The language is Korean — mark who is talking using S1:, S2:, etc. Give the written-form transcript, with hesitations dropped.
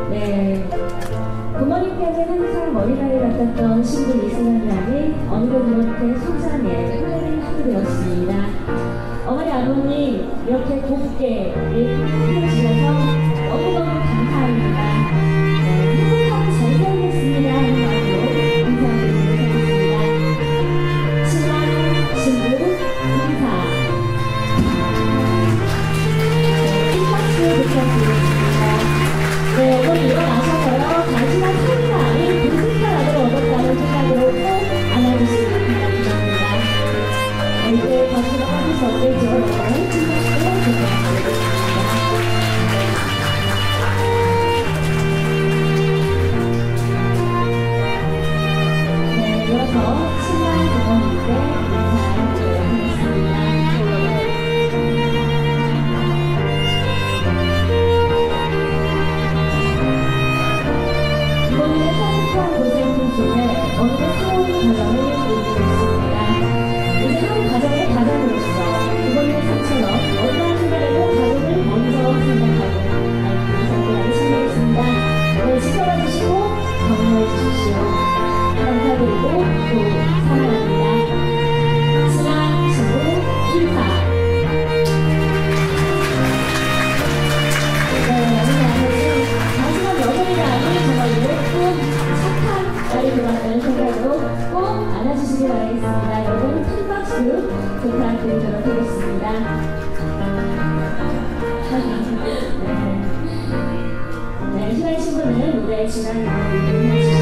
S1: 네, 부모님께는 항상 머리카락을 같았던 신부 이승현 양이 어느덧 이렇게 소장에 흘러내린 하게 되었습니다. 어머니 아버님 이렇게 곱게 키워주셔서 너무너무 감사합니다. 네, 행복하게 잘 살겠습니다 하는 마음으로 인사드리도록 하겠습니다. 신랑, 신부, 인사. 큰 박수 부탁드리겠습니다. 네, 오늘 일어나셔서요, 단순한 소리가 아닌 동생사랑을 얻었다는 생각으로 꼭 안아주시길 바랍니다. 이제 박수가 빠질 수 없겠죠. 큰 박수 부탁드리겠습니다. 네, 이어서 신랑 부모님께 인사드리도록 하겠습니다. 부모님의 따뜻한 고생품 속에 어느덧 새로운 가정을 이루고 있습니다. 이제 한 가정의 가장으로서 부모님의 삶처럼 어떠한 순간에도 가족을 먼저 생각하고 살고 참여했습니다. 네, 지켜봐 주시고 격려해 주십시오. 감사드리고 또 사랑합니다. 신랑, 신부, 인사. 네, 오늘 아버지 단순한 여성이 아닌 정말 예쁜 착한 딸이 되었다는 생각으로 꼭 안아주시기 바라겠습니다. 여러분 큰 박수 부탁드리도록 하겠습니다. 네, 신랑 신부는 노래 진행을 해주시고